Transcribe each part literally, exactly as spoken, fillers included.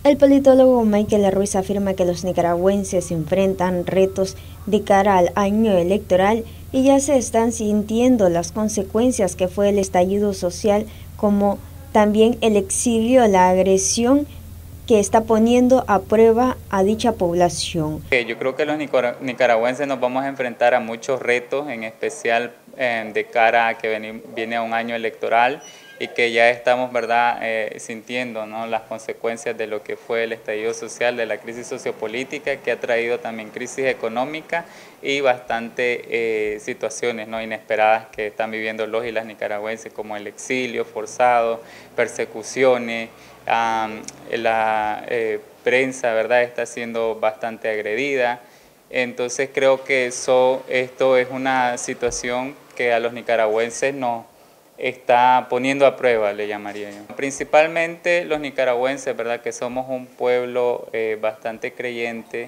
El politólogo Michael Ruiz afirma que los nicaragüenses enfrentan retos de cara al año electoral y ya se están sintiendo las consecuencias que fue el estallido social, como también el exilio, la agresión que está poniendo a prueba a dicha población. Yo creo que los nicaragüenses nos vamos a enfrentar a muchos retos, en especial eh, de cara a que viene a un año electoral y que ya estamos, ¿verdad?, eh, sintiendo, ¿no?, las consecuencias de lo que fue el estallido social, de la crisis sociopolítica, que ha traído también crisis económica y bastantes eh, situaciones, ¿no?, inesperadas que están viviendo los y las nicaragüenses, como el exilio forzado, persecuciones, um, la eh, prensa, ¿verdad?, está siendo bastante agredida. Entonces creo que eso, esto es una situación que a los nicaragüenses nos está poniendo a prueba, le llamaría yo. Principalmente los nicaragüenses, ¿verdad?, que somos un pueblo eh, bastante creyente,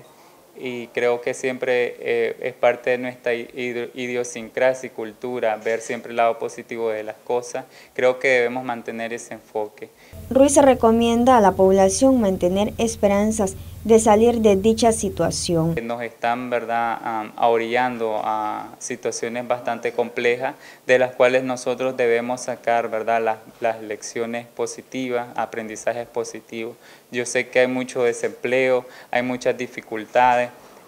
y creo que siempre eh, es parte de nuestra idiosincrasia y cultura ver siempre el lado positivo de las cosas. Creo que debemos mantener ese enfoque. Ruiz recomienda a la población mantener esperanzas de salir de dicha situación. Nos están, ¿verdad?, um, ahorillando a situaciones bastante complejas, de las cuales nosotros debemos sacar, ¿verdad?, las, las lecciones positivas, aprendizajes positivos. Yo sé que hay mucho desempleo, hay muchas dificultades,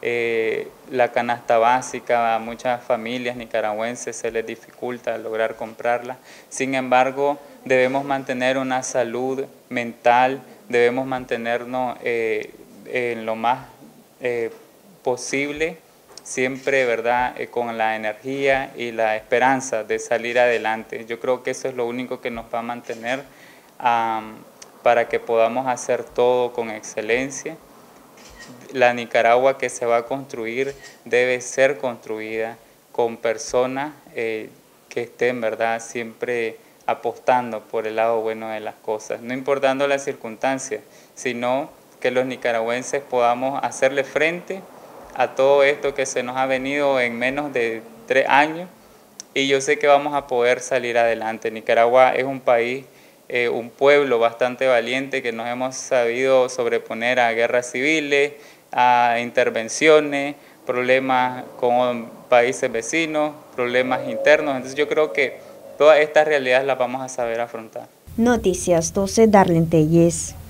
eh, la canasta básica a muchas familias nicaragüenses se les dificulta lograr comprarla. Sin embargo, debemos mantener una salud mental, debemos mantenernos eh, en lo más eh, posible, siempre, ¿verdad?, eh, con la energía y la esperanza de salir adelante. Yo creo que eso es lo único que nos va a mantener um, para que podamos hacer todo con excelencia. La Nicaragua que se va a construir debe ser construida con personas eh, que estén, ¿verdad?, siempre apostando por el lado bueno de las cosas, no importando las circunstancias, sino que los nicaragüenses podamos hacerle frente a todo esto que se nos ha venido en menos de tres años, y yo sé que vamos a poder salir adelante. Nicaragua es un país, eh, un pueblo bastante valiente, que nos hemos sabido sobreponer a guerras civiles, a intervenciones, problemas con países vecinos, problemas internos. Entonces yo creo que todas estas realidades las vamos a saber afrontar. Noticias doce, Darlene Telles.